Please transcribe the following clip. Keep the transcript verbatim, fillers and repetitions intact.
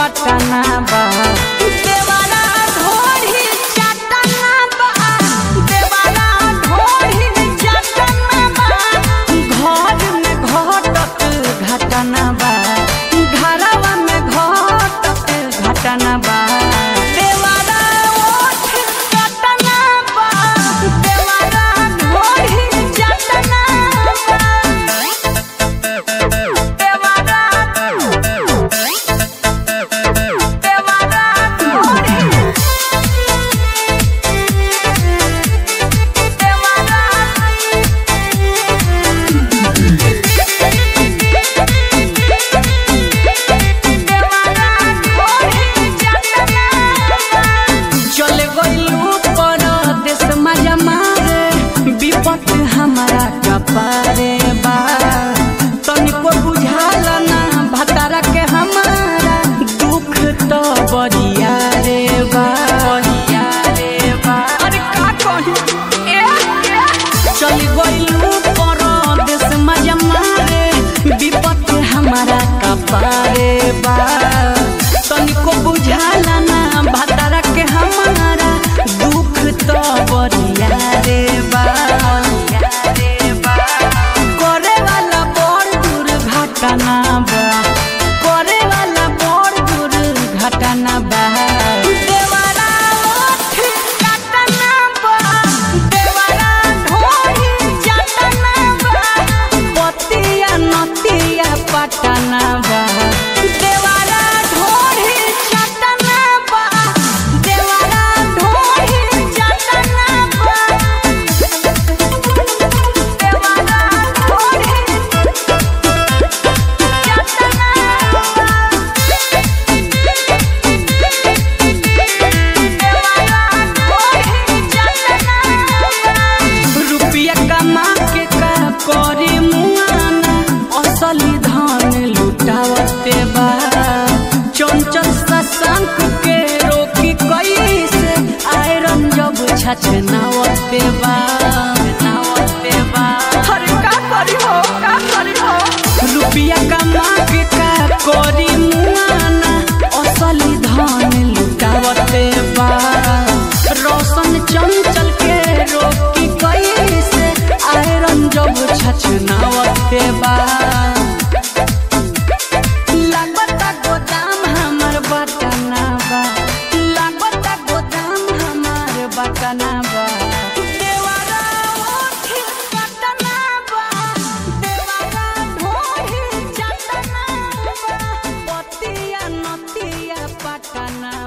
पटना बा देवारा ढोरी चटना बा देवारा ढोरी चटना बा घर में घटत घटना बा घरवा में घटत घटना बा देवारा ओठ चटना बा देवारा ढोरी चटना बा देवारा देवारा ढोरी देवारा चले गइलू परदेस मजा मारे विपत हमारा कपारे बा तनिको बुझाला ना भतारा के हमारा दुख तो बरिया रे बा बरिया रे बा अरे का कही ए चले गइलू परदेस मजा मारे विपत हमारा कपारे बा तनिको बुझाला ना भतारा के हमारा दुख तो बरिया रे बा करे वाला बड़ दुर्घटना बा करे वाला बड़ दुर्घटना बा देवारा ओठ चटना बा देवारा ढोरी चटना बा पतिया नतिया पटना बा देवारा ढोरी चटना बा देवारा ढोरी चटना बा देवारा ढोरी चटना बा देवारा ढोरी चटना बा रुपया कमा के का करी मुआना असली धन लुटावते बा चंचल शशांक के रोकी कैसे आयरन जब छछनावते बा नावते बा अरे का करी हो का करी हो रुपया कमा के का करी मुआना असली धन लुटावते बा रोशन चंचल के रोकी कैसे आयरन जब छछनावते बा लागता गोदाम हमर बटना बा लागता गोदाम हमर बटना बा देवारा ओठ चटना बा देवारा ढोरी चटना बा पतिया नतिया पटना